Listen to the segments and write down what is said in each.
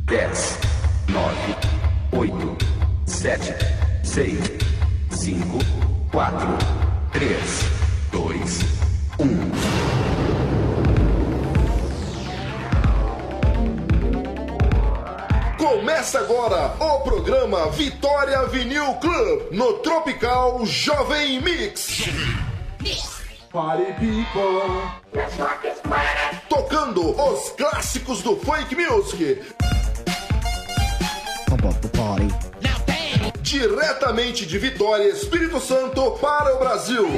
10, 9, 8, 7, 6, 5, 4, 3, 2, 1. Começa agora o programa Vitória Vinil Club no Tropical Jovem Mix. Party people, tocando os clássicos do funk music. Diretamente de Vitória, Espírito Santo, para o Brasil.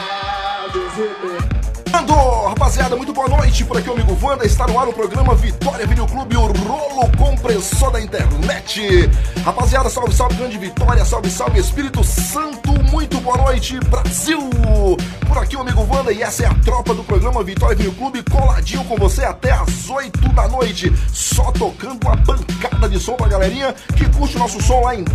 Rapaziada, muito boa noite. Por aqui o amigo Wanda, está no ar o programa Vitória Vinil Clube, o rolo compressor da internet. Rapaziada, salve, salve, grande Vitória, salve, salve, Espírito Santo, muito boa noite, Brasil. Por aqui o amigo Wanda e essa é a tropa do programa Vitória Vinil Clube, coladinho com você até às 8 da noite, só tocando uma bancada de som pra galerinha que curte o nosso som lá em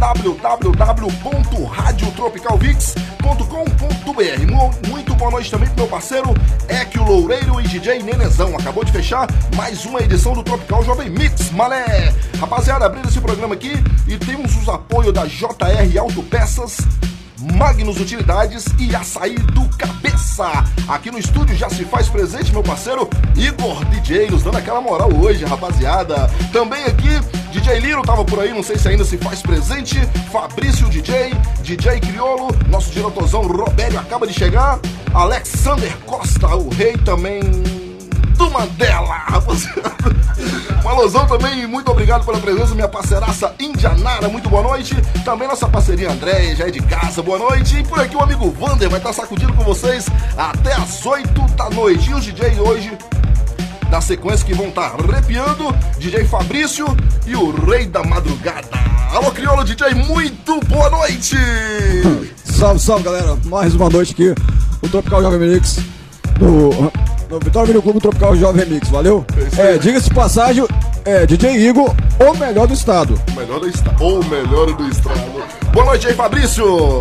www.radiotropicalvix.com.br. Muito boa noite também pro meu parceiro Equio Loureiro e DJ Nenezão. Acabou de fechar mais uma edição do Tropical Jovem Mix, mané. Rapaziada, abrindo esse programa aqui e temos os apoios da JR Autopeças, Magnus Utilidades e Açaí do Cabeça. Aqui no estúdio já se faz presente meu parceiro Igor DJ, nos dando aquela moral hoje, rapaziada. Também aqui DJ Liro tava por aí, não sei se ainda se faz presente. Fabrício DJ, DJ Criolo, nosso diretorzão Robério acaba de chegar. Alexander Costa, o rei também do Mandela, rapaziada. Malozão também, muito obrigado pela presença, minha parceiraça Indianara, muito boa noite. Também nossa parceria Andréia, já é de casa, boa noite. E por aqui o amigo Vander vai estar sacudindo com vocês até as 8 da noite. E os DJs hoje, na sequência, que vão estar arrepiando, DJ Fabrício e o Rei da Madrugada. Alô, Criolo DJ, muito boa noite! Salve, salve, galera. Mais uma noite aqui, o Tropical Jovem Mix, no Vitória Vinil Clube Tropical Jovem Mix, valeu? Diga-se de passagem, DJ Igor, o melhor do estado. O melhor do estado. Boa noite aí, Fabrício! Boa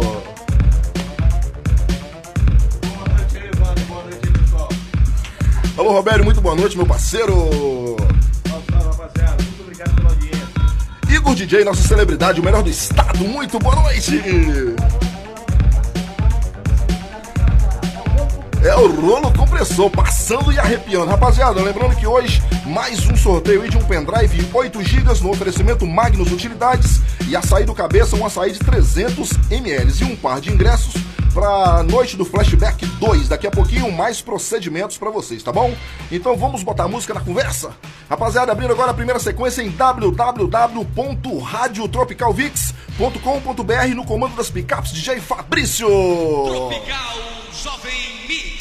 noite aí, Evandro. Boa noite aí, pessoal. Alô, Robério, muito boa noite, meu parceiro. Salve, rapaziada. Muito obrigado pela audiência. Igor DJ, nossa celebridade, o melhor do estado, muito boa noite! É o rolo compressor, passando e arrepiando. Rapaziada, lembrando que hoje mais um sorteio aí de um pendrive 8 GB no oferecimento Magnus Utilidades e Açaí do Cabeça, um açaí de 300 ml e um par de ingressos pra noite do Flashback 2. Daqui a pouquinho mais procedimentos pra vocês, tá bom? Então vamos botar a música na conversa? Rapaziada, abrindo agora a primeira sequência em www.radiotropicalvix.com.br no comando das picapes DJ Fabrício. Tropical Jovem Mix.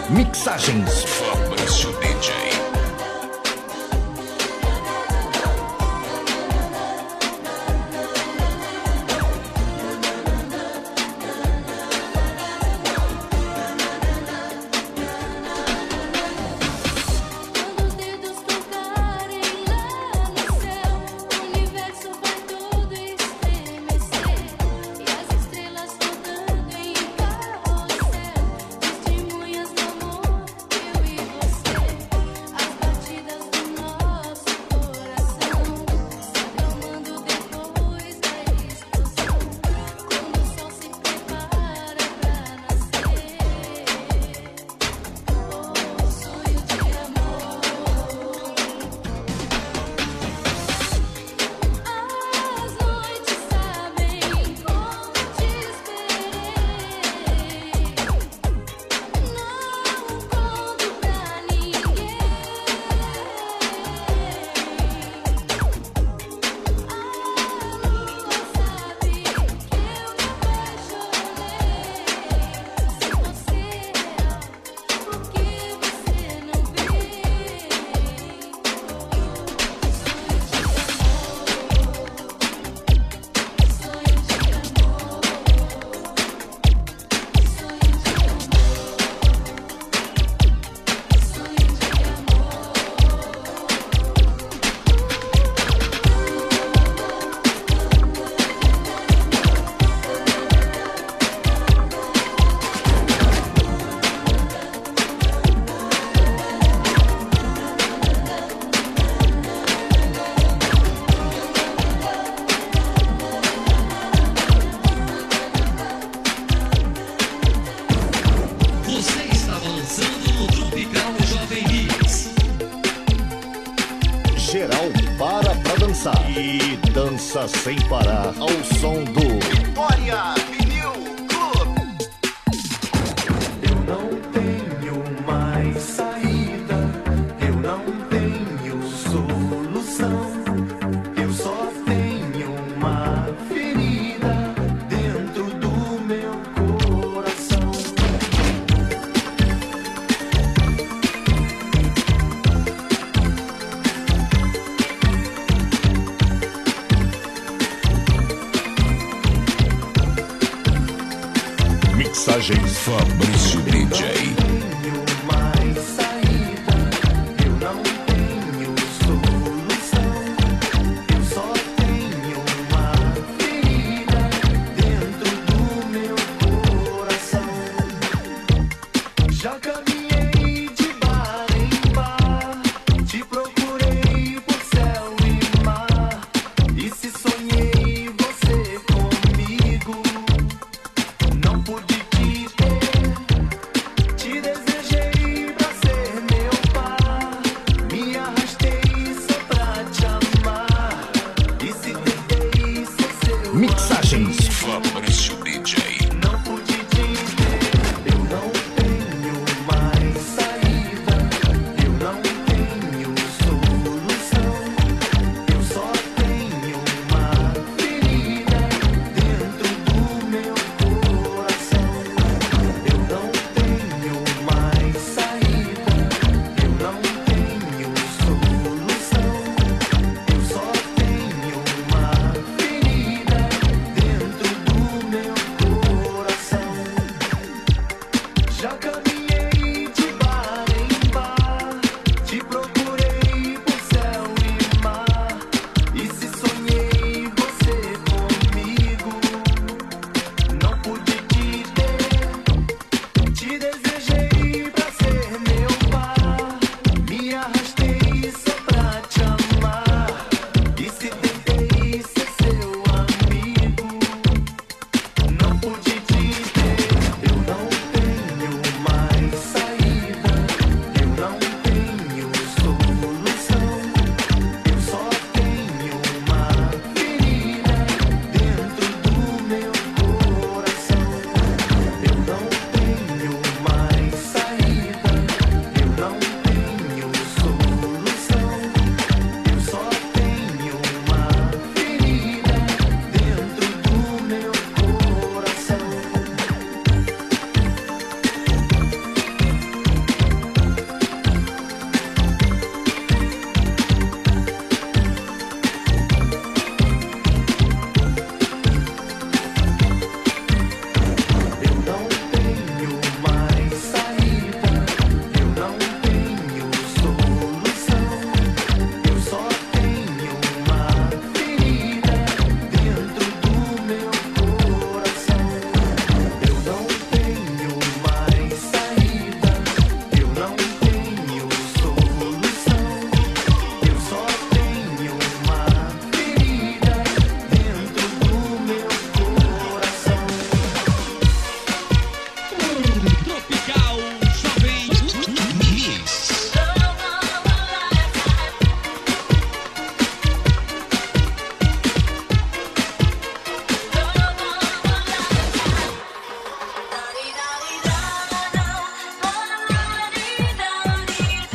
Mixagens Fabrício DJ. Geral pra dançar e dança sem parar ao som do Vitória Vinil Clube. Eu não tenho mais saída, eu não tenho solução, eu só tenho uma ferida dentro do meu coração. Mixagens Fabrício DJ. Tenho mais saída, eu não tenho solução, eu só tenho uma ferida dentro do meu coração. Já caminhei de bar em bar, te procurei por céu e mar, e se sonhei você comigo, não pude te ter, te desejei pra ser meu par, me arrastei só pra te amar, e se tentei ser seu Mixagens Fabrício DJ. não pude te ter, eu não tenho mais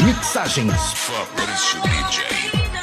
Mixagens. Fabrício DJ.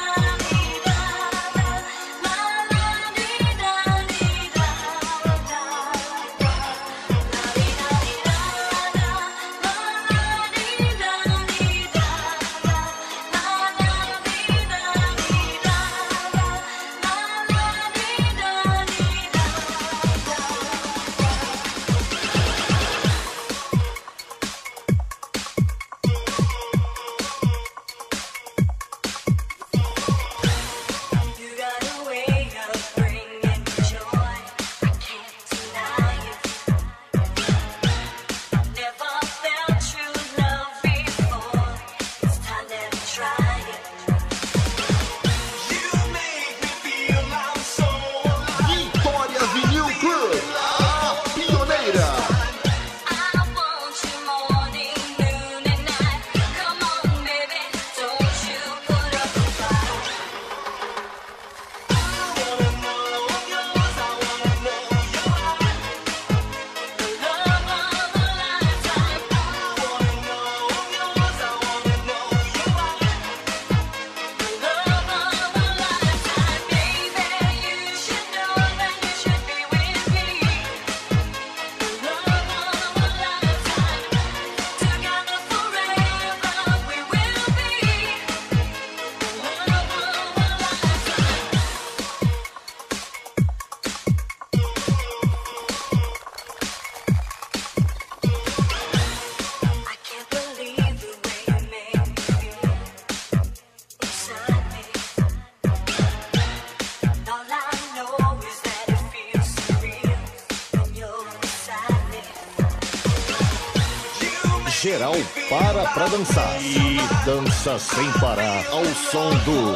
Geral para pra dançar e dança sem parar ao som do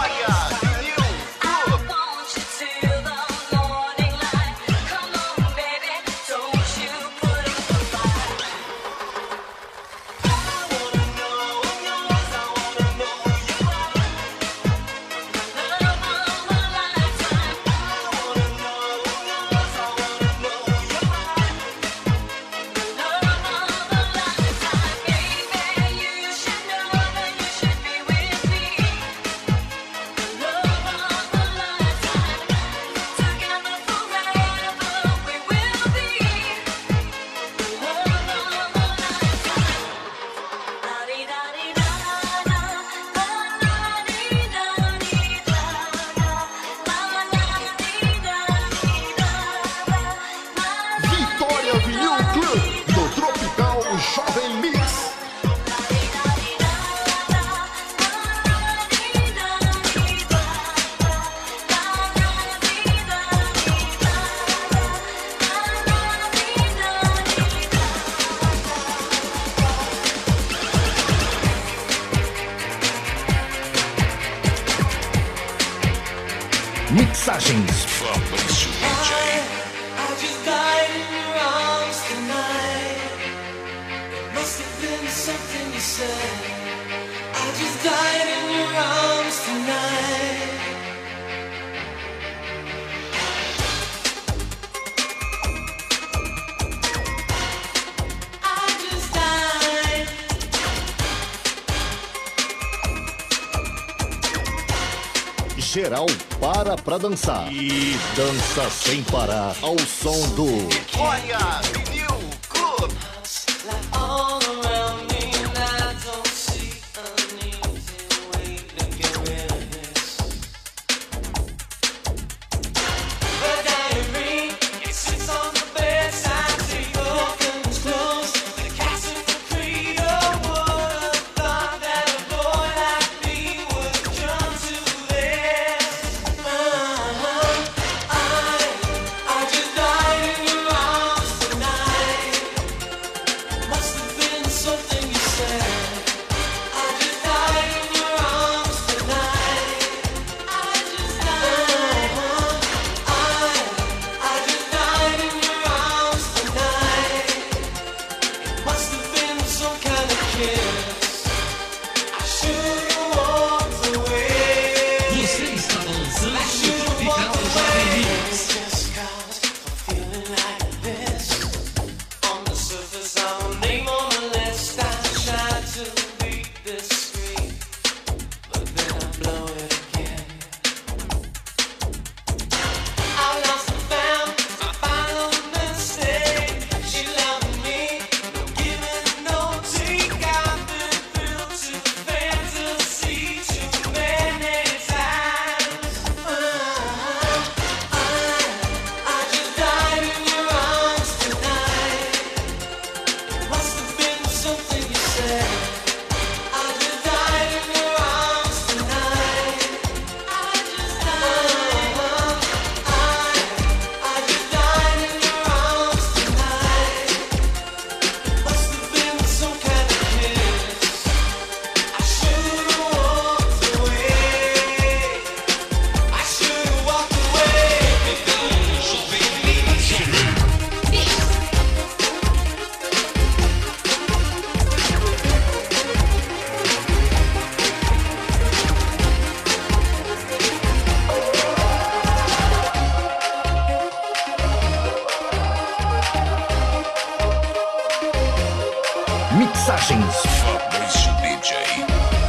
Mixagens. Fabrício DJ. I just died in your arms tonight. It must have been something you said. I just died in your arms tonight. I just died. Geral para pra dançar e dança sem parar ao som do Olha, Vinil Club. All around me and I don't see an easy way to get rid of this. The diary, it sits on the bedside table, curtains closed, the cat's in the cradle. Would have thought that a boy like me would jump to this. I just died in your arms tonight. Mixagens Fabrício DJ.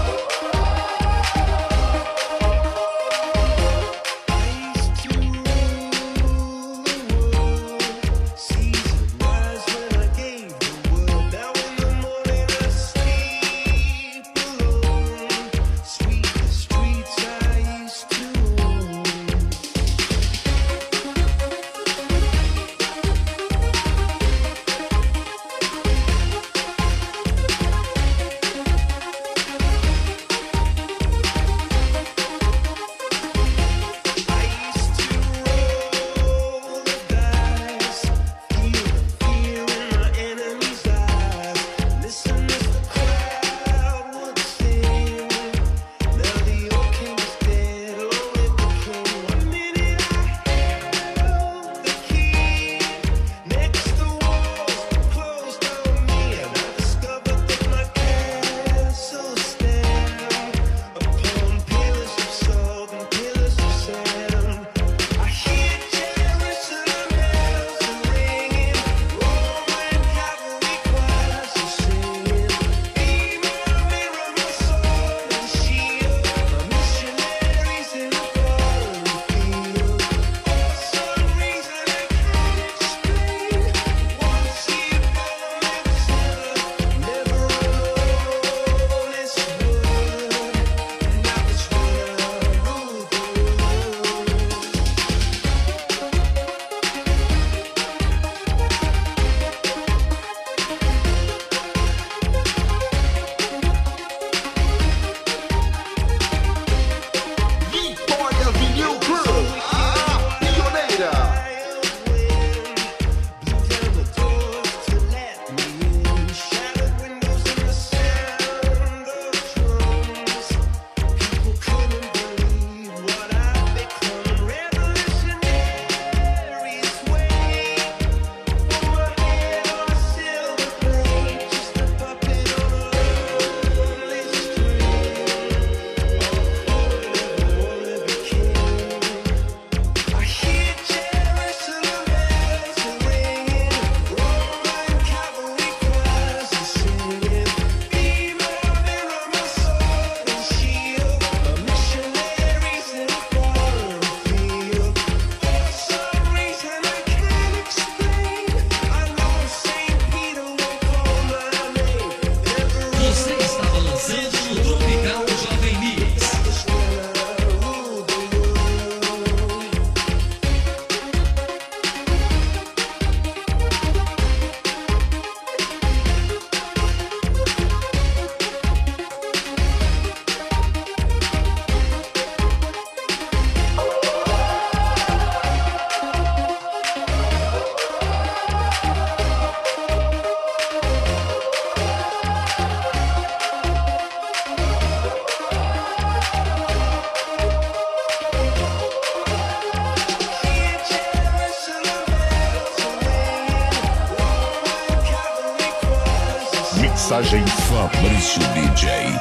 Mixagem Fabrício DJ.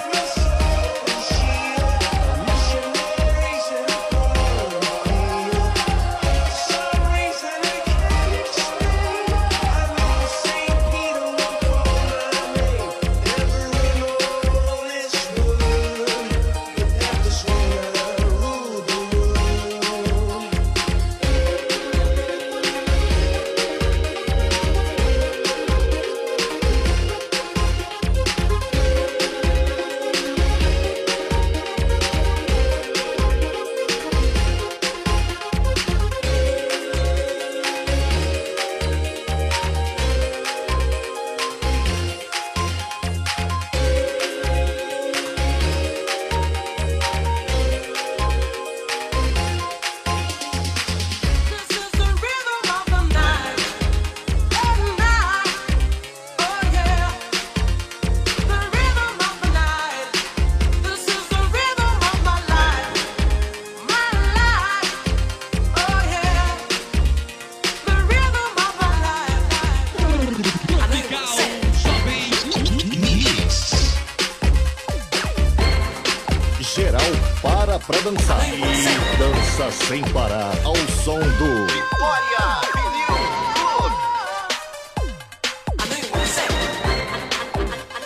Para pra dançar. E dança sem parar ao som do Vitória Vinil Clube.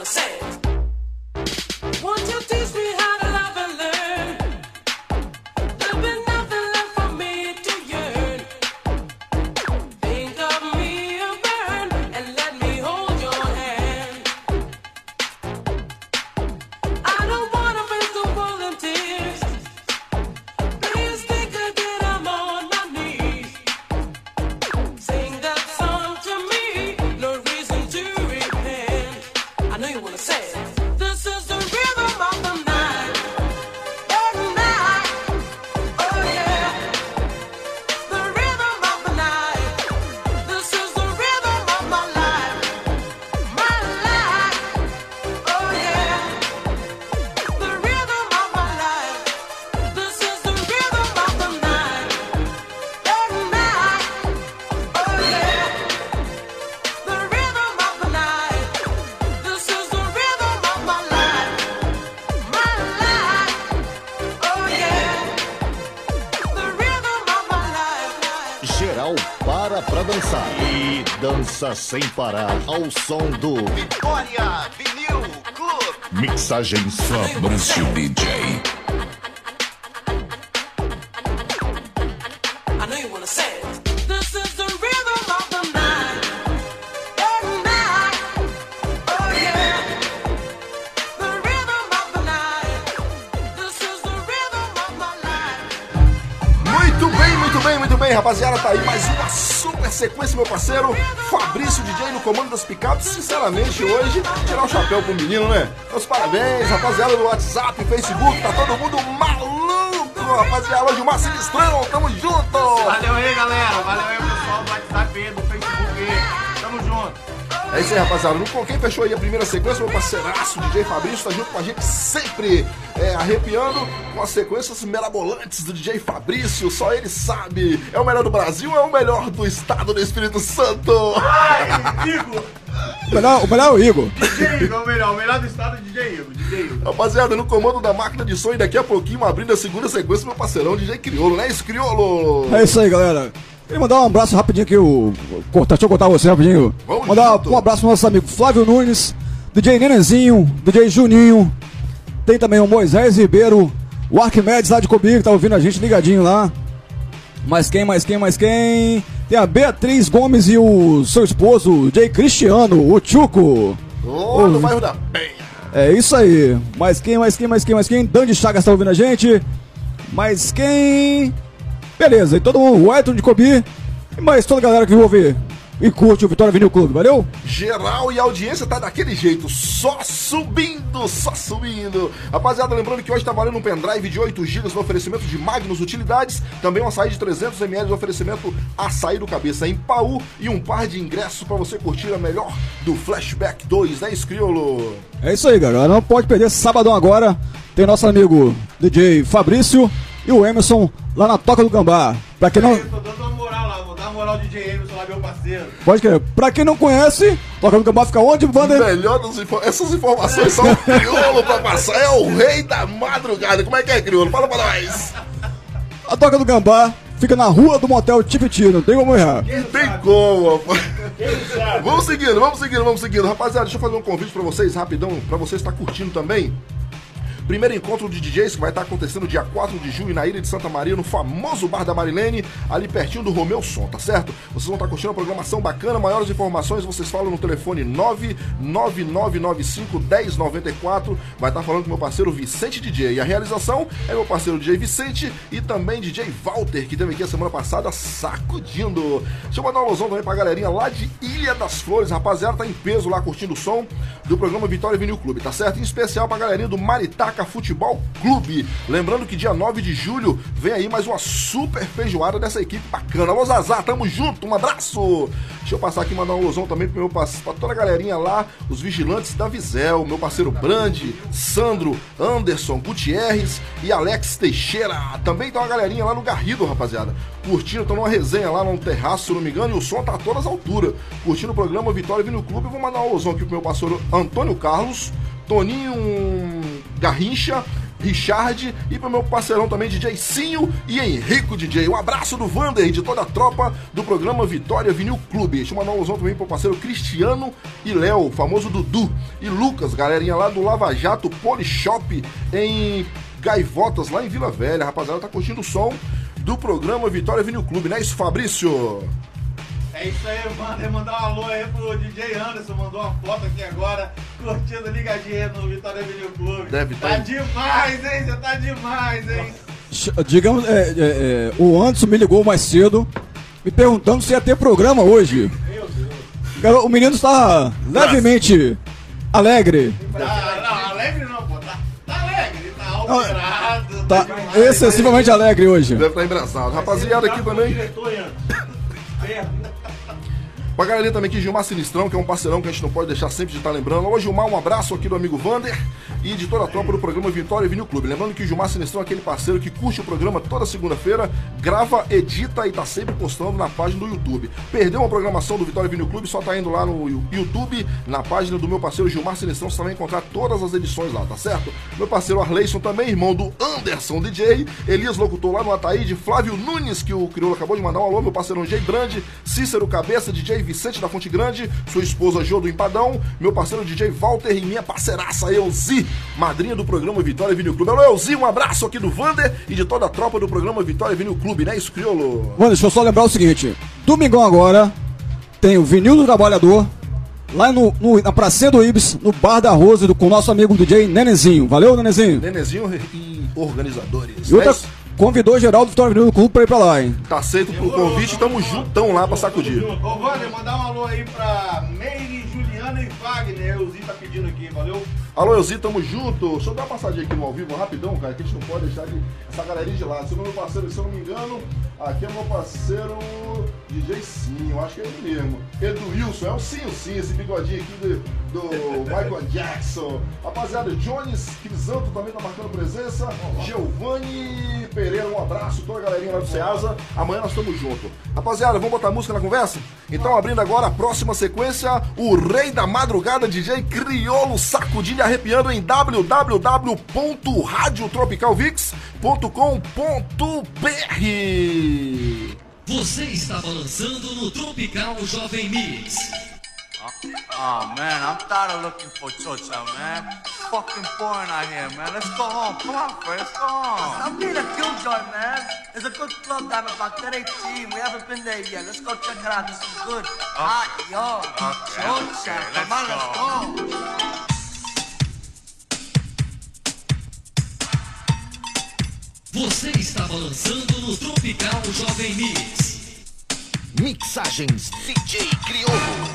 wanna say it. Won't you teach me how to love and learn? There'll be nothing left for me to yearn. Think of me a burn and let me hold your hand. I don't wanna face the world in tears. Please think again, I'm on my knees. Sing that song to me, no reason to repent. I know you wanna say it. This is the rhythm of the night. Oh, night. Oh, yeah. The rhythm of the night. This is the rhythm of my life. My life. Oh, yeah. The rhythm of my life. This is the rhythm of the night. Oh, night. Oh, yeah. The rhythm of the night. This is the rhythm of my life. My life. Oh, yeah. The rhythm of my life. Geral pra dançar. E dança sem parar ao som do Vitória Vinil Clube. Mixagens Fabrício DJ. I know you wanna say it. This is the rhythm of the night. Oh, night. Oh, yeah. The rhythm of the night. This is the rhythm of my life. Muito bem, rapaziada, tá aí mais uma super sequência, meu parceiro Fabrício DJ no comando das picapes. Sinceramente, hoje, tirar o chapéu pro menino, né? Meus parabéns, rapaziada do WhatsApp, Facebook, tá todo mundo maluco, rapaziada. Hoje o Márcio Estrão, tamo junto! Valeu aí, galera. Valeu aí, pessoal do WhatsApp e do Facebook aí. Tamo junto. É isso aí, rapaziada. Quem fechou aí a primeira sequência, meu parceiraço DJ Fabrício, tá junto com a gente sempre, arrepiando com as sequências mirabolantes do DJ Fabrício. Só ele sabe. É o melhor do Brasil ou é o melhor do estado do Espírito Santo? Igor. O melhor é o Igor. DJ Igor, o melhor do estado é DJ Igor. DJ Igor. Rapaziada, no comando da máquina de som e daqui a pouquinho, abrindo a segunda sequência, meu parceirão DJ Criolo, né? Esse Criolo! É isso aí, galera. Queria mandar um abraço rapidinho aqui, deixa eu contar você rapidinho. Vamos mandar junto. um abraço pro nosso amigo Flávio Nunes, DJ Nenenzinho, DJ Juninho. Tem também o Moisés Ribeiro, o Arquimedes lá de Cobigo, que tá ouvindo a gente ligadinho lá. Mais quem? Tem a Beatriz Gomes e o seu esposo, DJ Cristiano, o Chuco. Lá no bairro da Penha. É isso aí. Mais quem? Dandy Chagas tá ouvindo a gente. Mais quem? Beleza, e todo mundo, o Elton de Cobi. E mais toda a galera que ouve e curte o Vitória Vinil Clube, valeu? Geral e a audiência tá daquele jeito, só subindo. Rapaziada, lembrando que hoje tá valendo um pendrive de 8 GB no oferecimento de Magnus Utilidades, também um açaí de 300 ml no oferecimento Açaí do Cabeça em Paú e um par de ingressos pra você curtir a melhor do Flashback 2, né, Criolo? É isso aí, galera, não pode perder, sabadão agora, tem nosso amigo DJ Fabrício e o Emerson lá na Toca do Gambá. Pra quem não... Eu tô dando uma moral lá, vou dar uma moral ao DJ Emerson lá, meu parceiro. Pode crer. Pra quem não conhece, Toca do Gambá fica onde, Wander? Melhor essas informações são o Criolo pra passar, é o rei da madrugada. Como é que é, Criolo? Fala pra nós. A Toca do Gambá fica na rua do motel Tipiti, não tem como errar. Não tem como, rapaz. Vamos seguindo. Rapaziada, deixa eu fazer um convite pra vocês, rapidão, pra vocês estar curtindo também. Primeiro encontro de DJs que vai estar acontecendo dia 4 de junho na Ilha de Santa Maria, no famoso Bar da Marilene, ali pertinho do Romeu Som, tá certo? Vocês vão estar curtindo uma programação bacana. Maiores informações vocês falam no telefone 99995-1094. Vai estar falando com meu parceiro Vicente DJ. E a realização é meu parceiro DJ Vicente e também DJ Walter, que teve aqui a semana passada sacudindo. Deixa eu mandar um alusão também pra galerinha lá de Ilha das Flores. Rapaziada, tá em peso lá curtindo o som do programa Vitória Vinil Clube, tá certo? Em especial pra galerinha do Maritaca Futebol Clube. Lembrando que dia 9 de julho vem aí mais uma super feijoada dessa equipe bacana. Alô, Zazá, tamo junto, um abraço. Deixa eu passar aqui e mandar um alusão também pra toda a galerinha lá, os vigilantes da Visel, meu parceiro Brandi, Sandro, Anderson, Gutierrez e Alex Teixeira. Também tem uma galerinha lá no Garrido, rapaziada, curtindo, estão numa resenha lá no terraço, se eu não me engano, e o som tá a todas as alturas, curtindo o programa Vitória Vinil Clube. Eu vou mandar um alusão aqui pro meu parceiro Antônio Carlos, Toninho Garrincha, Richard e pro meu parceirão também, DJ Cinho e Henrico DJ. Um abraço do Vander e de toda a tropa do programa Vitória Vinil Clube. Deixa eu mandar um alusão também pro parceiro Cristiano e Léo, famoso Dudu, e Lucas, galerinha lá do Lava Jato Polishop em Gaivotas, lá em Vila Velha. Rapaziada, tá curtindo o som do programa Vitória Vinil Clube, não é isso, Fabrício? É isso aí, mano. Mandar um alô aí pro DJ Anderson, mandou uma foto aqui agora, curtindo ligadinha no Vitória Vinil Clube. Deve Tá tá. demais, hein? Você tá demais, hein? Digamos, o Anderson me ligou mais cedo, me perguntando se ia ter programa hoje. Cara, o menino está levemente alegre. Não, alegre não, pô. Tá alegre, tá alterado. Tá demais, excessivamente alegre hoje. Deve estar engraçado. Rapaziada, aqui também. Pra galerinha também aqui, Gilmar Sinistrão, que é um parceirão que a gente não pode deixar sempre de estar lembrando. Ô Gilmar, um abraço aqui do amigo Vander e de toda a tropa do programa Vitória Vinil Clube. Lembrando que o Gilmar Sinistrão é aquele parceiro que curte o programa toda segunda-feira, grava, edita e tá sempre postando na página do YouTube. Perdeu uma programação do Vitória Vinil Clube, só tá indo lá no YouTube, na página do meu parceiro Gilmar Sinistrão, você vai encontrar todas as edições lá, tá certo? Meu parceiro Arleison também, irmão do Anderson DJ, Elias Locutor lá no Ataíde, Flávio Nunes, que o Crioulo acabou de mandar um alô, meu parceiro Jay Brand, Cícero Cabeça, DJ Vicente da Fonte Grande, sua esposa Jo do Empadão, meu parceiro DJ Walter e minha parceiraça Elzi, madrinha do programa Vitória Vinil Clube. Alô Elzi, um abraço aqui do Vander e de toda a tropa do programa Vitória Vinil Clube, né, isso, Crioulo? Mano, deixa eu só lembrar o seguinte: domingão agora tem o Vinil do Trabalhador, lá na Pracinha do Ibis, no Bar da Rose, com o nosso amigo DJ Nenezinho. Valeu, Nenezinho? Nenezinho e organizadores. E outra, né? convidou geral do Vitória Vinil Clube pra ir pra lá, hein? Tá aceito pro convite, tamo juntão lá pra sacudir. Ô, Wander, mandar um alô aí pra Meire, Juliana e Wagner. O Zinho tá pedindo aqui, valeu? Alô, Elzi, tamo junto. Deixa eu dar uma passadinha aqui no ao vivo rapidão, cara, que a gente não pode deixar essa galerinha de lado. Se meu parceiro, se eu não me engano, aqui é meu parceiro DJ Sim, acho que é ele mesmo. Edu Wilson, é o Sim, esse bigodinho aqui do Michael Jackson. Rapaziada, Jones Crisanto também tá marcando presença. Giovanni Pereira, um abraço, toda a galerinha lá do Ceasa. Amanhã nós estamos juntos. Rapaziada, vamos botar música na conversa? Então, abrindo agora a próxima sequência, o rei da madrugada, DJ Crioulo, sacudindo e arrepiando em www.radiotropicalvix.com.br. Você está balançando no Tropical Jovem Mix. Oh man, I'm tired of looking for chocha, man. Fucking boring out here, man. Let's go home. Come on, Fred, let's go home. I'm being a killjoy, man. There's a good club down at Bacteria Team. We haven't been there yet. Let's go check it out. This is good. Hot, yo. Chocha. Come on, let's go. Você está balançando no Tropical Jovem Mix. Mixagens DJ Crioulo.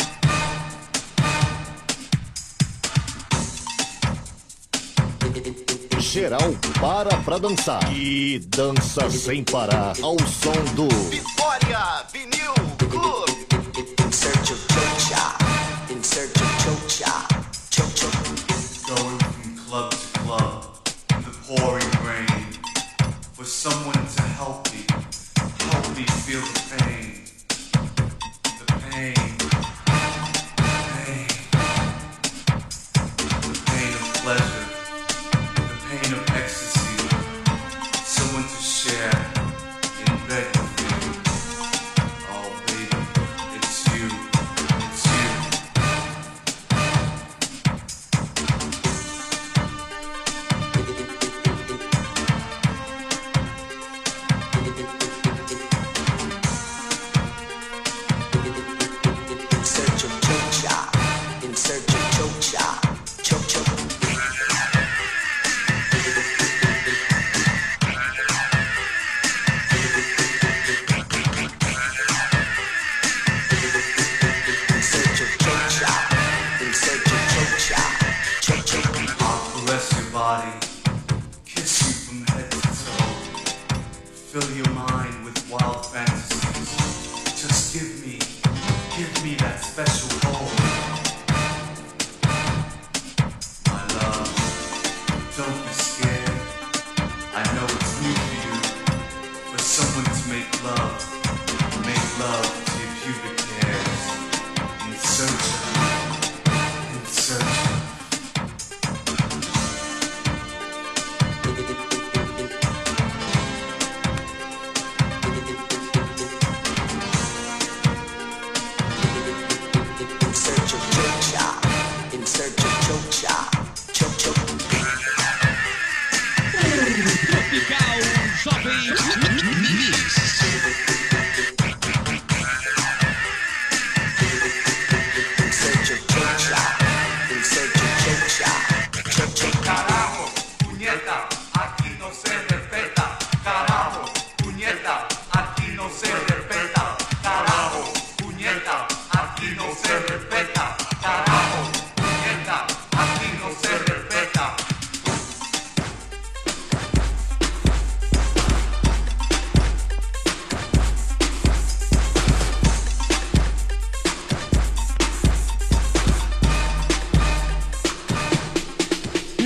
Geral para pra dançar e dança sem parar ao som do Vitória Vinil Clube. In search of chocha. In search of chocha. Chocha. Going from club to club in the pouring rain for someone to help me feel the pain. The pain. The pain of pleasure. The pain of ecstasy. Someone to share in bed with me. Oh baby, it's you. It's you. In search of chocha. In search of chocha. Chocha. In search of chocha. In search of chocha. Chocha. I'll caress your body, kiss you from head to toe, fill your mind with wild fantasies. Just give me that special hold. My love, don't be scared. I know it's new for you, for someone to make love to your pubic hairs. In search of.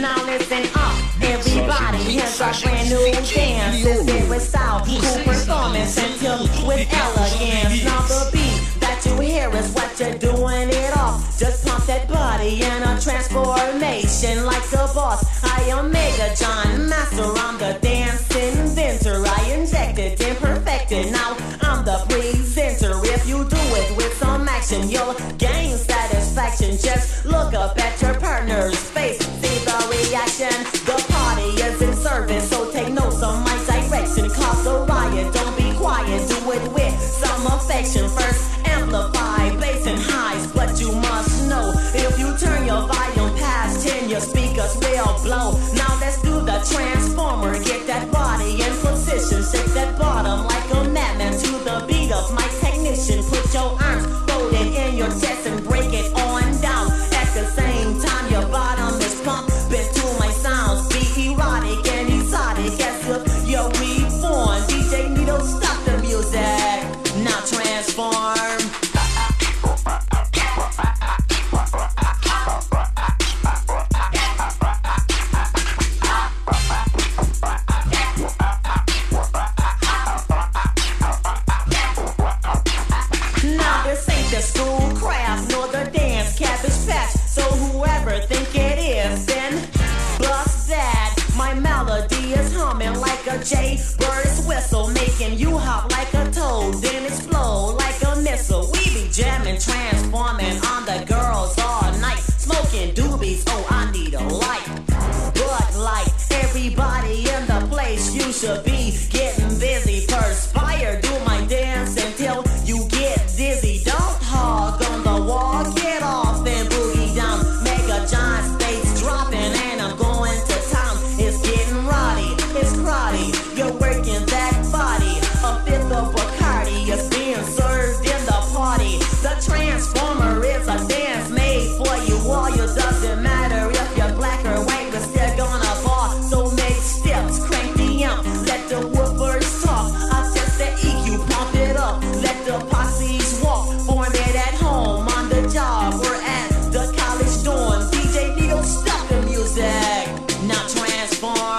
Now listen up, everybody, here's a brand new dance. This is with South, cool performance until with elegance. Now the beat that you hear is what you're doing it off. Just pump that body in a transformation like a boss. I am Mega John, master, I'm the dance inventor. I injected and perfected, now I'm the presenter. If you do it with some action, you'll gain satisfaction. Just look up at your partner's face, see the reaction. The party is in service, so take notes on my direction. Cause a riot, don't be quiet, do it with some affection. First amplify bass and highs, but you must know if you turn your volume past 10, your speakers will blow. Now let's do the transformer, get that body in position, shake that bottom like a madman to the beat of my technician. Put your arms folded in your chest and break it on down. At the same time your bottom is pumping to my sounds. Be erotic and exotic as if you're reborn. DJ Nito, stop the music, now transform. Now this ain't the school craft nor the dance cabbage patch, so whoever think it is, then bust that. My melody is humming like a jaybird's whistle, making you hop like a toad, then explode like a missile. We be jamming, transforming on the girls all night, smoking doobies, oh I need a light. But like everybody in the place, you should be getting busy. Perspire, do my dance until you get dizzy. Don't hog on the wall, get off and boogie down. Mega John stays dropping and I'm going to town. It's getting rowdy, it's crowdy, you're working that body. A fifth of Bacardi is being served in the party. The transformer is a dance made for you all. You doesn't matter if you're black or white, we're still gonna ball. So make steps, crank the amp, let the woofers talk. I test the EQ, pump it up, let the posses walk. Form it at home, on the job, or at the college dorm. DJ Nito, stop the music, now transform.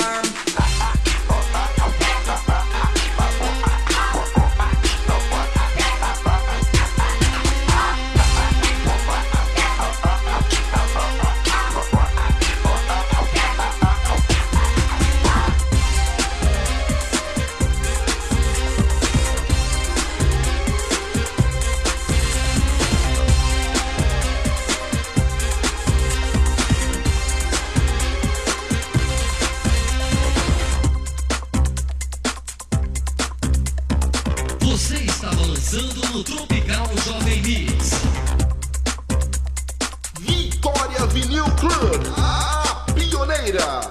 Você estava lançando no Tropical Jovem Mix. Vitória Vinil Club, a pioneira.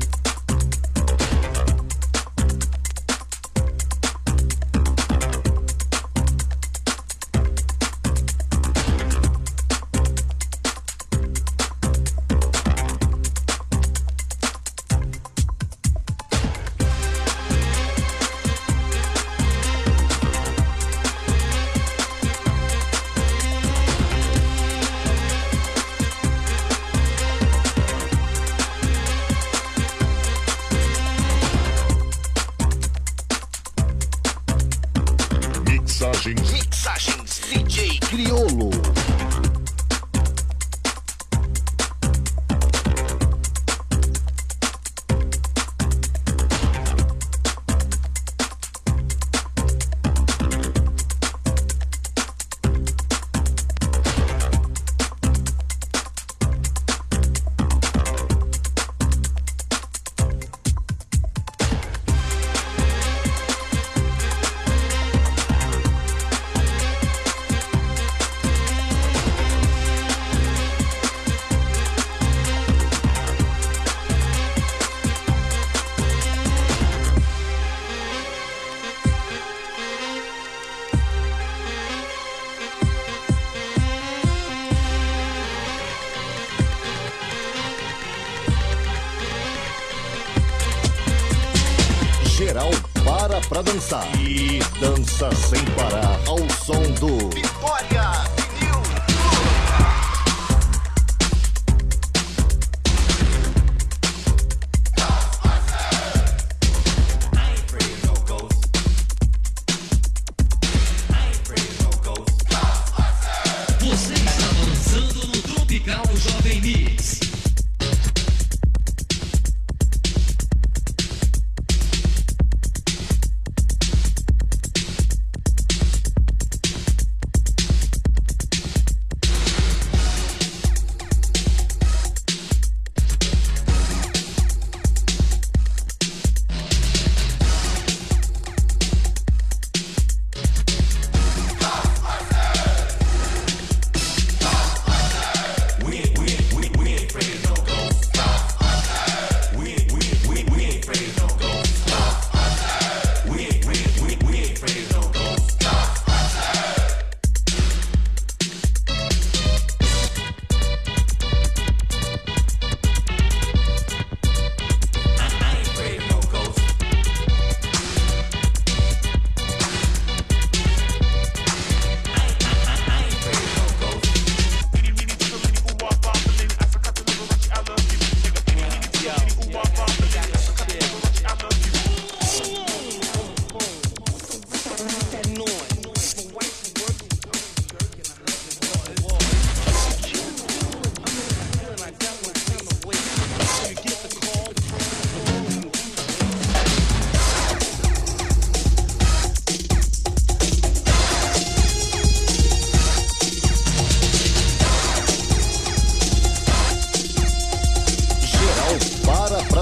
Mixagens DJ Criolo. Geral para pra dançar e dança sem parar ao som do Vitória Vinil Club.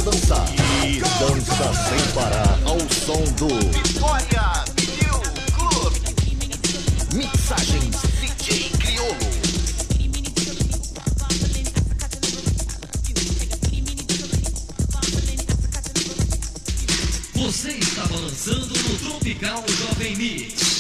dançar e dança sem parar ao som do Vitória Vinil Club. Mixagens DJ Criolo. Você está balançando no Tropical Jovem Mix.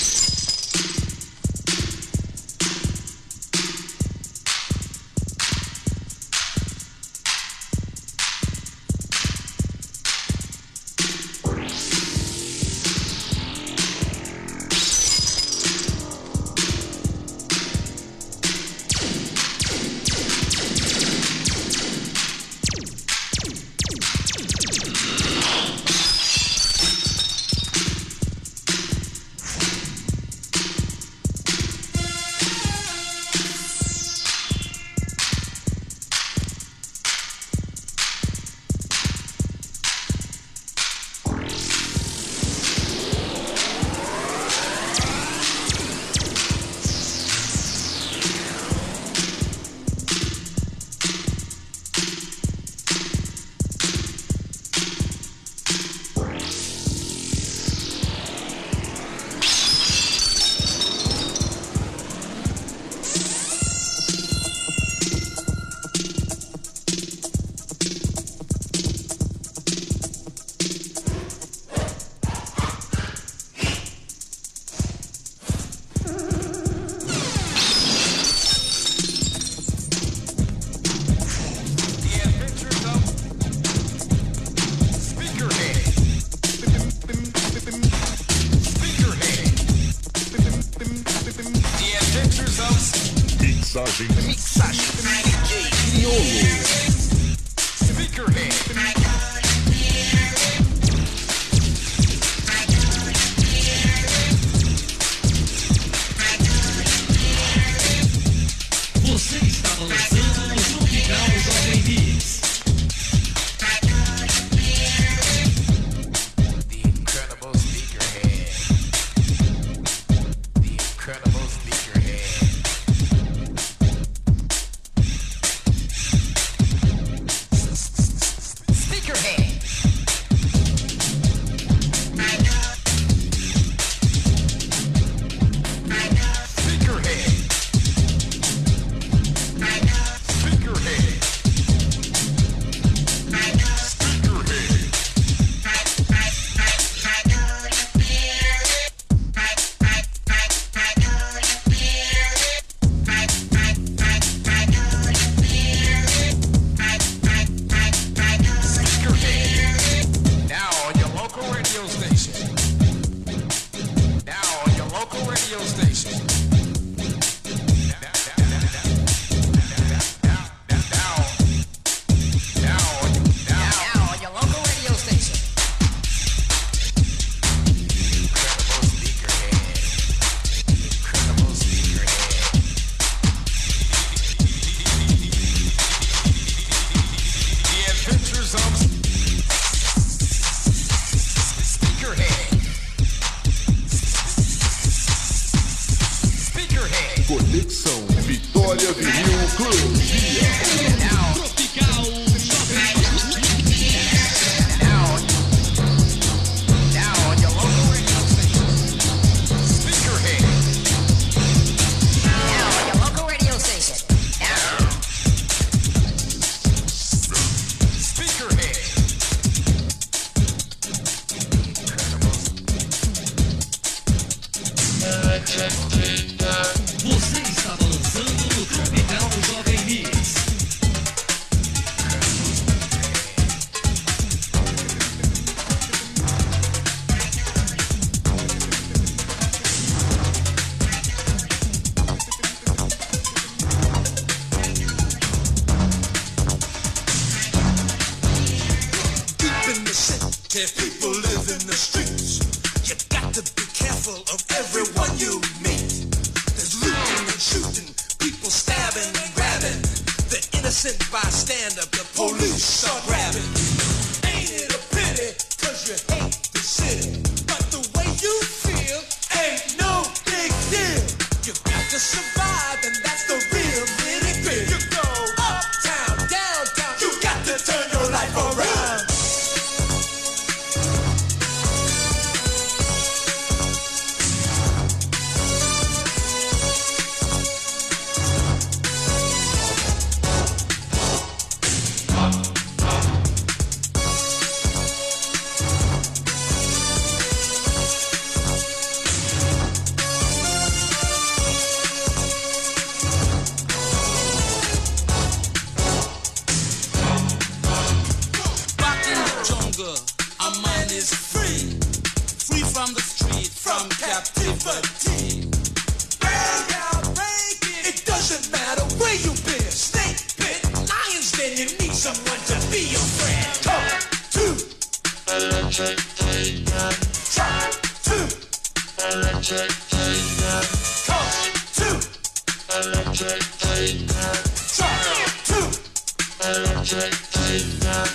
Mixagem DJ Criolo. Você está balançando no Tropical Jovem Mix. Conexão Vitória Vinil Club. Tropical Jovem Você está balançando no Tropical Jovem Mix. Deep in the city, people live in the streets. You got to be careful of everyone you meet. There's looting and shooting, people stabbing and grabbing. The innocent bystander, the police are grabbing. Ain't it a pity, 'cause you hate the city. But the way you feel ain't no big deal. You got to survive, and that's the real nitty-gritty. You go uptown, downtown, you got to turn your life around. someone to be your friend. Come to electric flag. Try to electric flag. Come to electric flag. Try to electric flag.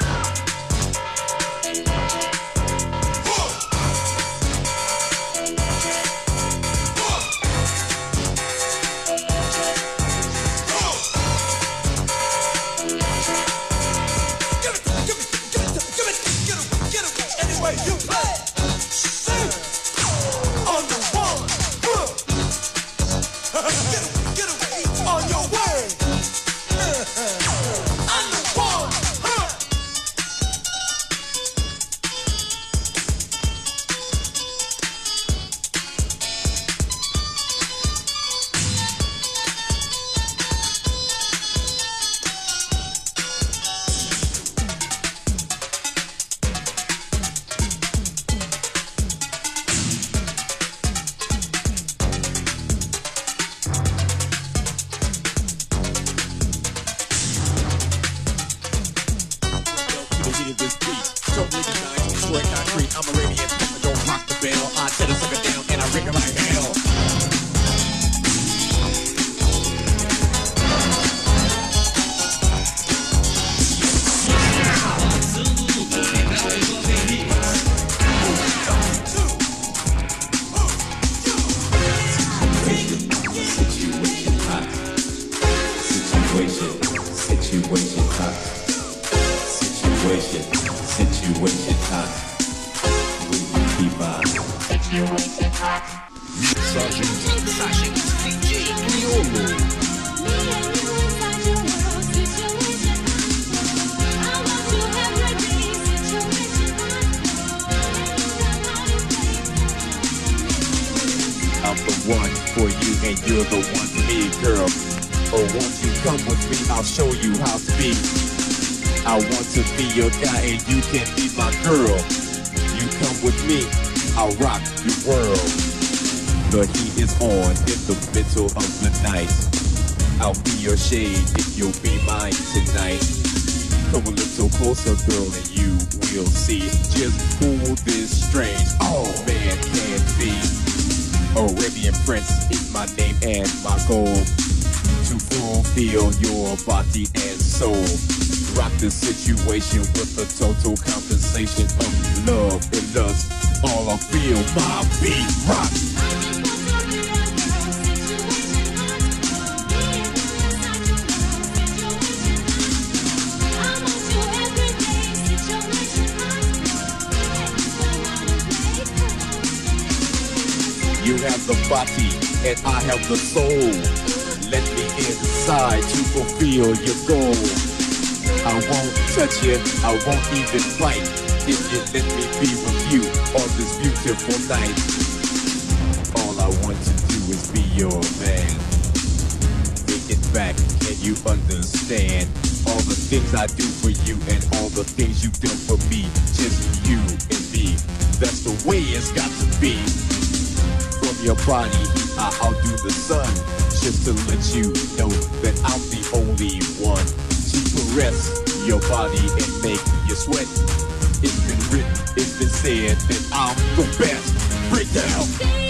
I'm the one for you and you're the one for me, girl. Oh, won't you come with me? I'll show you how to be. I want to be your guy and you can be my girl. You come with me, I'll rock your world. The heat is on in the middle of the night. I'll be your shade if you'll be mine tonight. Come a little closer, girl, and you will see. Just pull this string. Oh man, can't be. Arabian Prince is my name and my goal to fulfill your body and soul. Rock the situation with a total compensation of love and lust. All I feel, my beat rock. You have the body and I have the soul. Let me inside to fulfill your goal. I won't touch you, I won't even fight if you let me be with you on this beautiful night. All I want to do is be your man. Take it back, can you understand? All the things I do for you and all the things you done for me. Just you and me, that's the way it's got to be. From your body, I outdo the sun. Just to let you know that I'm the only one to caress your body and make you sweat. It's been written, it's been said that I'm the best. Break down.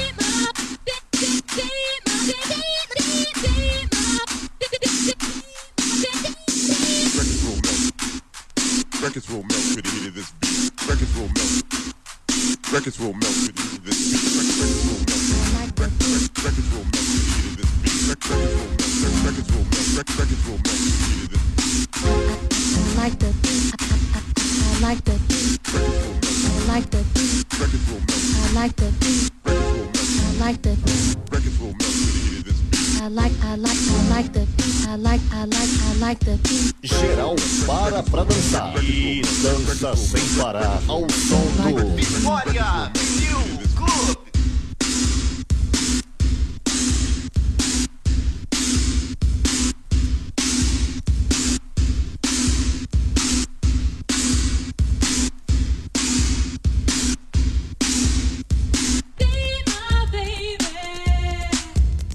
Records will melt with the heat of this beat. Records will melt. Records will melt with the heat of this beat. Records will melt. Records will melt with the heat of this beat. Records will melt. Records will melt with the heat of this beat. I like the beat. I like the beat. I like the beat. Records will melt. I like the beat. I like the beat. Records will melt with the heat of this beat. I like the beat. I like the beat. Geral pra dançar e dança sem parar ao som do Vitória Vinil Clube.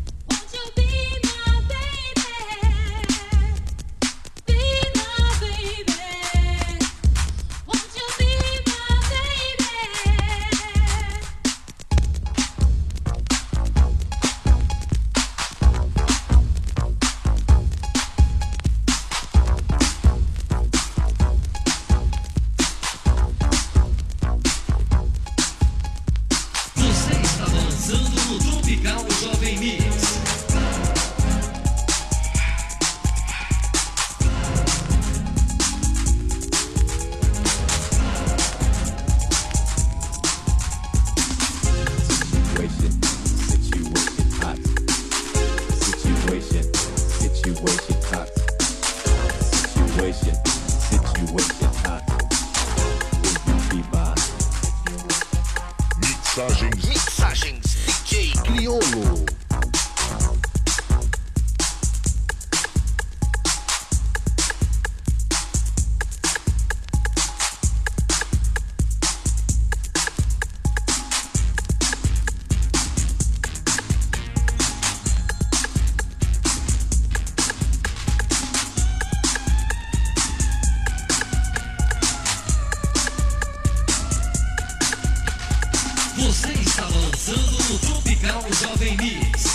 Be my baby. If not, will you be mine? Mixagens DJ Criolo. Você está balançando no Tropical Jovem Mix.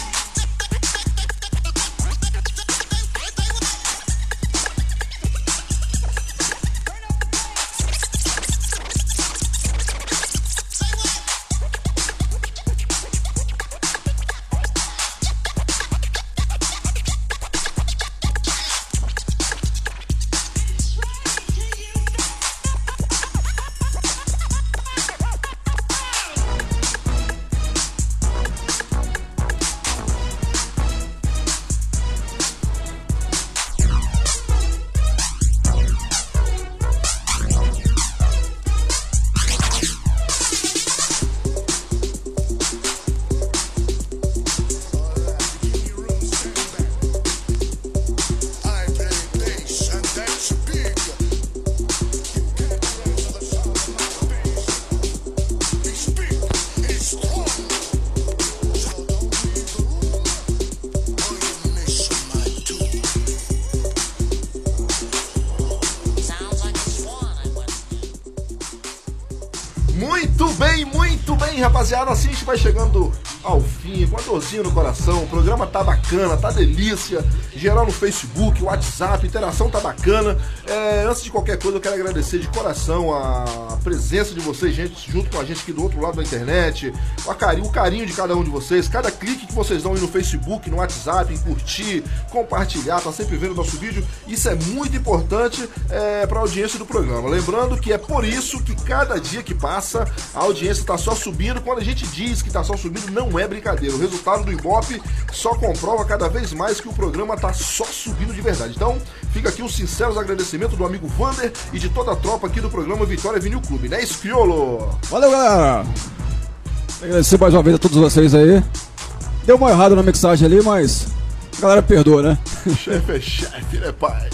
Muito bem, rapaziada, assim a gente vai chegando ao fim, com a dorzinha no coração. O programa tá bacana, tá delícia. Geral no Facebook, WhatsApp, interação tá bacana. Antes de qualquer coisa, eu quero agradecer de coração a presença de vocês, gente, junto com a gente aqui do outro lado da internet, o carinho de cada um de vocês, cada clique que vocês dão aí no Facebook, no WhatsApp, em curtir, compartilhar, tá sempre vendo o nosso vídeo. Isso é muito importante para a audiência do programa. Lembrando que é por isso que cada dia que passa, a audiência tá só subindo. Quando a gente diz que tá só subindo, não é brincadeira. O resultado do Ibope só comprova cada vez mais que o programa tá só subindo de verdade. Então, fica aqui os sinceros agradecimentos do amigo Vander e de toda a tropa aqui do programa Vitória Vinil Clube, né, Criolo? Valeu, galera! Agradecer mais uma vez a todos vocês aí. Deu uma errada na mixagem ali, mas a galera perdoa, né? Chefe é chefe, né, pai?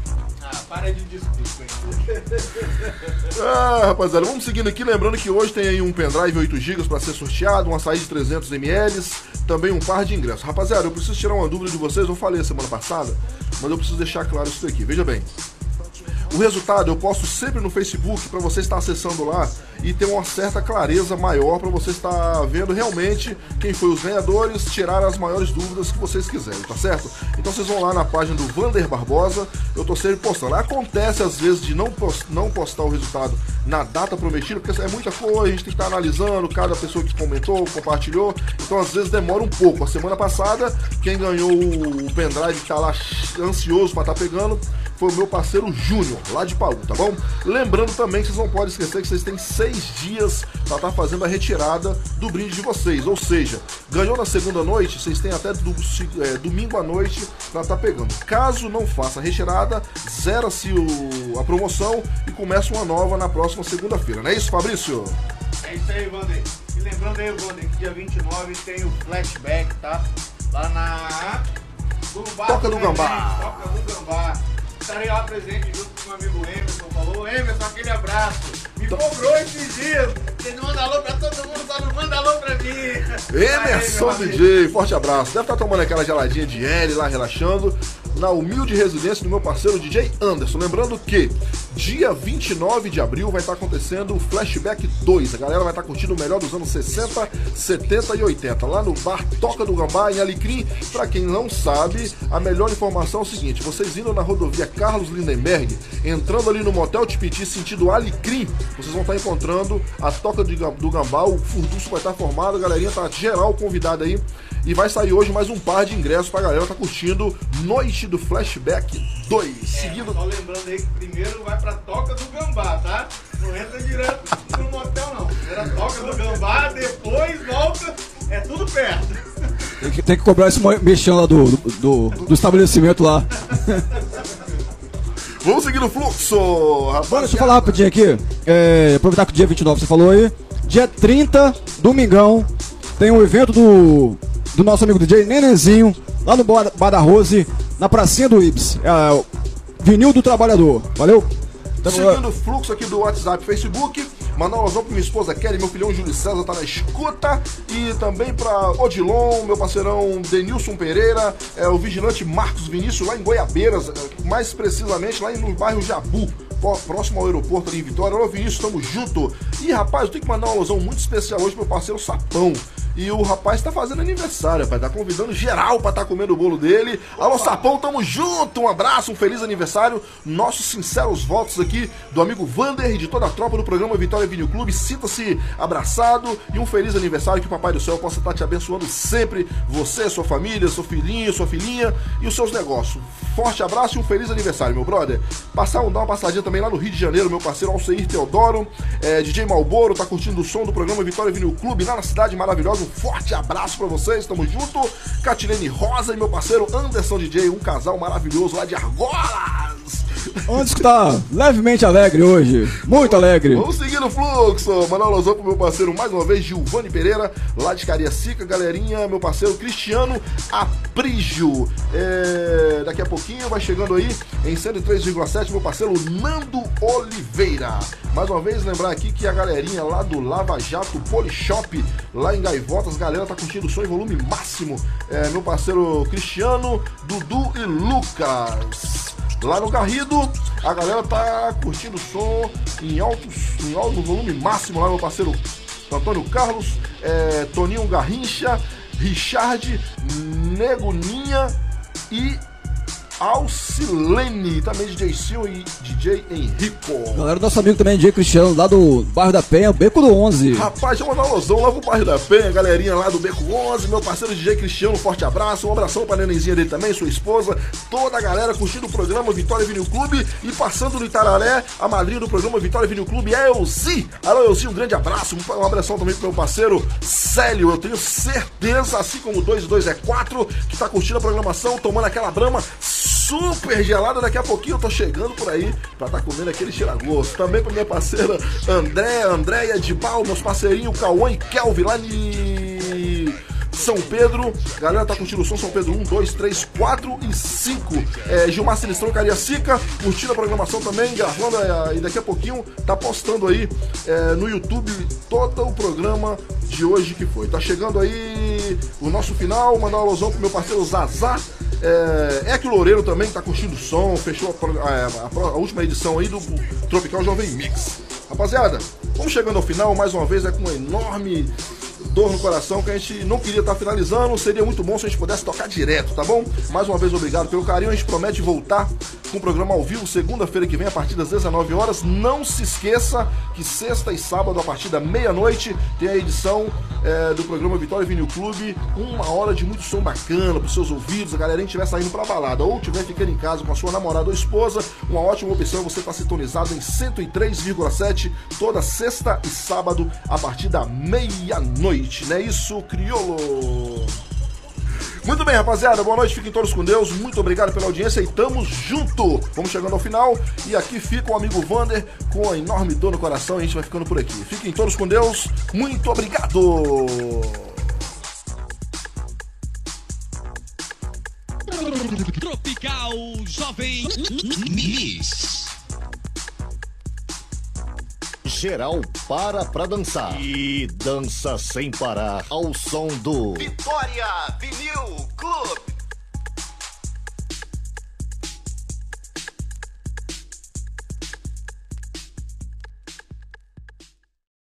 Para de desculpa, hein? Rapaziada, vamos seguindo aqui, lembrando que hoje tem aí um pendrive 8 GB para ser sorteado, um açaí de 300 ml, também um par de ingressos. Rapaziada, eu preciso tirar uma dúvida de vocês, eu falei a semana passada, mas eu preciso deixar claro isso daqui. Veja bem, o resultado eu posto sempre no Facebook para você estar acessando lá e ter uma certa clareza maior para você estar vendo realmente quem foi os ganhadores, tirar as maiores dúvidas que vocês quiserem, tá certo? Então vocês vão lá na página do Vander Barbosa, eu tô sempre postando. Acontece às vezes de não postar o resultado na data prometida, porque é muita coisa, a gente tem que estar analisando cada pessoa que comentou, compartilhou, então às vezes demora um pouco. A semana passada, quem ganhou o pendrive que tá lá ansioso para estar pegando foi o meu parceiro Júnior, lá de Paú, tá bom? Lembrando também que vocês não podem esquecer que vocês têm 6 dias para estar fazendo a retirada do brinde de vocês, ou seja, ganhou na segunda noite, vocês têm até domingo à noite para estar pegando. Caso não faça a retirada, zera-se a promoção e começa uma nova na próxima segunda-feira, não é isso, Fabrício? É isso aí, Vander. E lembrando aí, Vander, que dia 29 tem o flashback, tá? Lá na... Toca do Gambá. Toca do Gambá. Estarei lá presente junto com o meu amigo Emerson. Falou, Emerson, aquele abraço. Me cobrou esses dias. Você não manda alô pra todo mundo, só não manda alô pra mim. Emerson aí, DJ, forte abraço. Deve estar tomando aquela geladinha de L lá, relaxando, na humilde residência do meu parceiro DJ Anderson. Lembrando que dia 29 de abril vai estar acontecendo o Flashback 2. A galera vai estar curtindo o melhor dos anos 60, 70 e 80. Lá no bar Toca do Gambá, em Alecrim. Pra quem não sabe, a melhor informação é o seguinte: vocês indo na rodovia Carlos Lindenberg, entrando ali no Motel Tipiti, sentido Alecrim, vocês vão estar encontrando a Toca do Gambá. O furdunço vai estar formado, a galerinha tá geral convidada aí. E vai sair hoje mais um par de ingressos pra galera tá curtindo Noite do Flashback 2. Seguindo... Só lembrando aí que primeiro vai pra Toca do Gambá, tá? Não entra direto no motel, não. Primeiro a Toca do Gambá, depois volta, é tudo perto. Tem que cobrar esse mexão lá do estabelecimento lá. Vamos seguir no fluxo, rapaz. Bora, deixa eu falar rapidinho aqui. Aproveitar que o dia 29 você falou aí. Dia 30, domingão, tem um evento do nosso amigo DJ Nenenzinho, lá no Bar da Rose, na pracinha do Ibs. O Vinil do Trabalhador. Valeu? Seguindo o fluxo aqui do WhatsApp e Facebook, mandar um abraço pra minha esposa Kelly, meu filhão Júlio César tá na escuta, e também pra Odilon, meu parceirão Denilson Pereira, o vigilante Marcos Vinícius lá em Goiabeiras, mais precisamente lá no bairro Jabu, próximo ao aeroporto ali em Vitória. Ô Vinícius, tamo junto. E rapaz, eu tenho que mandar uma alusão muito especial hoje pro meu parceiro Sapão. E o rapaz tá fazendo aniversário, rapaz. Tá convidando geral pra tá comendo o bolo dele. Alô, Sapão, tamo junto. Um abraço, um feliz aniversário. Nossos sinceros votos aqui do amigo Vander e de toda a tropa do programa Vitória Vinil Clube. Sinta-se abraçado e um feliz aniversário. Que o Papai do Céu possa estar te abençoando sempre. Você, sua família, seu filhinho, sua filhinha e os seus negócios. Forte abraço e um feliz aniversário, meu brother. Dar uma passadinha também lá no Rio de Janeiro, meu parceiro Alceir Teodoro. DJ Malboro tá curtindo o som do programa Vitória Vinil Clube lá na cidade maravilhosa. Um forte abraço pra vocês, tamo junto. Catilene Rosa e meu parceiro Anderson DJ, um casal maravilhoso lá de Argolas. Anderson que tá levemente alegre hoje, muito alegre. Vamos seguir no fluxo. Mandar um alusão pro meu parceiro mais uma vez, Gilvani Pereira, lá de Cariacica. Galerinha, meu parceiro Cristiano Aprígio. Daqui a pouquinho vai chegando aí em 103,7 meu parceiro Nando Oliveira. Mais uma vez lembrar aqui que a galerinha lá do Lava Jato Polishop, lá em Gaivotas, galera tá curtindo o som em volume máximo. Meu parceiro Cristiano, Dudu e Lucas. Lá no Garrido, a galera tá curtindo o som em alto volume máximo lá, meu parceiro Antônio Carlos, Toninho Garrincha, Richard, Neguninha e Alcilene, também DJ Sil e DJ Henrico. Galera, nosso amigo também, DJ Cristiano, lá do bairro da Penha, Beco do 11. Rapaz, deixa eu mandar um alusão lá pro bairro da Penha, galerinha lá do Beco 11, meu parceiro DJ Cristiano, um forte abraço, um abração pra nenenzinha dele também, sua esposa, toda a galera curtindo o programa Vitória Vinil Clube e passando no Itararé, a madrinha do programa Vitória Vinil Clube é Elzi. Alô, Elzi, um grande abraço, um abração também pro meu parceiro Célio, eu tenho certeza, assim como o 22 que tá curtindo a programação, tomando aquela brama super gelada. Daqui a pouquinho eu tô chegando por aí pra tá comendo aquele cheiragosto. Também pra minha parceira Andréia de Bal, meus parceirinhos Cauã e Kelvin lá de São Pedro. Galera tá curtindo o som São Pedro 1, 2, 3, 4 e 5. Gilmar Sinistrão Cariacica, curtindo a programação também, gravando, e daqui a pouquinho tá postando aí no YouTube todo o programa de hoje que foi. Tá chegando aí o nosso final, mandar um alusão pro meu parceiro Zazá. Que o Loureiro também tá curtindo o som, fechou a última edição aí do Tropical Jovem Mix. Rapaziada, vamos chegando ao final, mais uma vez com uma enorme dor no coração que a gente não queria estar finalizando. Seria muito bom se a gente pudesse tocar direto, tá bom? Mais uma vez, obrigado pelo carinho. A gente promete voltar com o programa ao vivo segunda-feira que vem, a partir das 19 horas. Não se esqueça que sexta e sábado, a partir da meia-noite, tem a edição do programa Vitória Vinil Clube. 1 hora de muito som bacana pros seus ouvidos. A galera estiver saindo pra balada ou estiver ficando em casa com a sua namorada ou esposa, uma ótima opção. Você tá sintonizado em 103,7 toda sexta e sábado, a partir da meia-noite. Não é isso, crioulo? Muito bem, rapaziada, boa noite, fiquem todos com Deus, muito obrigado pela audiência e tamo junto. Vamos chegando ao final e aqui fica o amigo Vander com a enorme dor no coração e a gente vai ficando por aqui. Fiquem todos com Deus, muito obrigado. Tropical Jovem Mix. Geral pra dançar e dança sem parar ao som do Vitória Vinil Clube.